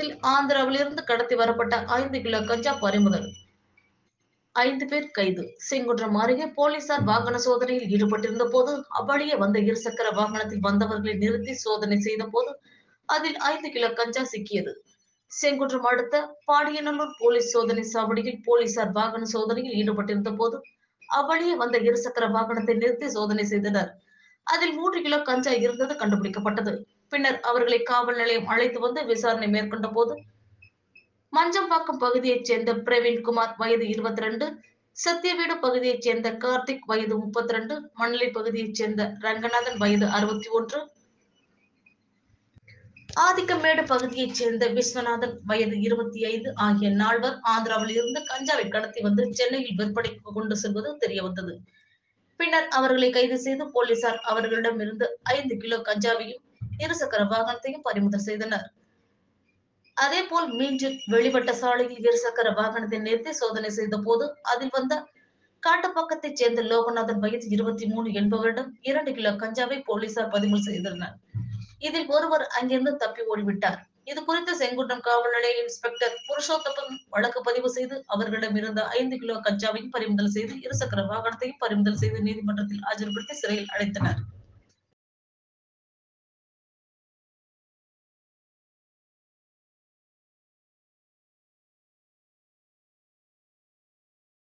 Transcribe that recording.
மாவட்டத்தில் ஆந்திராவிலிருந்து கடத்தி வரப்பட்ட 5 கிலோ கஞ்சா பறிமுதல். 5 பேர் கைது. செங்குன்றம் அருகே போலீசார் வாகன சோதனையில் ஈடுபட்டிருந்த போது அவ்வழியே வந்த இருசக்கர வாகனத்தில் வந்தவர்களை நிறுத்தி சோதனை செய்த போது அதில் 5 கிலோ கஞ்சா சிக்கியது. செங்குன்றம் அடுத்த பாடியநல்லூர் போலீஸ் சோதனை சாவடியில் போலீசார் வாகன சோதனையில் ஈடுபட்டிருந்த போது அவ்வழியே வந்த இருசக்கர வாகனத்தை நிறுத்தி சோதனை செய்தனர். அதில் 3 கிலோ கஞ்சா இருந்தது கண்டுபிடிக்கப்பட்டது. பின்னர் அவர்களை காவல் நிலையம் அழைத்து வந்து விசாரணை மேற்கொண்ட போது மஞ்சம்பாக்கம் பகுதியைச் சேர்ந்த பிரவீன்குமார் வயது 22, சத்தியவீடு பகுதியைச் சேர்ந்த கார்த்திக் வயது 32, மணலி பகுதியைச் சேர்ந்த ரங்கநாதன் வயது 61, ஆதிக்கமேடு பகுதியைச் சேர்ந்த விஸ்வநாதன் வயது 25 ஆகிய 4 ஆந்திராவில் இருந்து கஞ்சாவை கடத்தி வந்து சென்னையில் விற்பனைக்கு கொண்டு செல்வது தெரியவந்தது. பின்னர் அவர்களை கைது செய்து போலீசார் அவர்களிடமிருந்து 5 கிலோ கஞ்சாவையும் இருசக்கர வாகனத்தையும் பறிமுதல் செய்தனர். அதேபோல் மீஞ்சூர் வெளிவட்ட சாலையில் இருசக்கர வாகனத்தை நிறுத்தி சோதனை செய்த போது அதில் வந்த காட்டுப்பக்கத்தைச் சேர்ந்த லோகநாதன் வயது 23 என்பவரிடம் 2 கிலோ கஞ்சாவை போலீசார் பறிமுதல் செய்தனர். இதில் ஒருவர் அங்கிருந்து தப்பி ஓடிவிட்டார். இதுகுறித்து செங்குன்றம் காவல் நிலைய இன்ஸ்பெக்டர் புருஷோத்தமன் வழக்கு பதிவு செய்து அவர்களிடம் இருந்த 5 கிலோ கஞ்சாவையும் பறிமுதல் செய்து இருசக்கர வாகனத்தையும் பறிமுதல் செய்து நீதிமன்றத்தில் ஆஜர்படுத்தி சிறையில் அடைத்தனர்.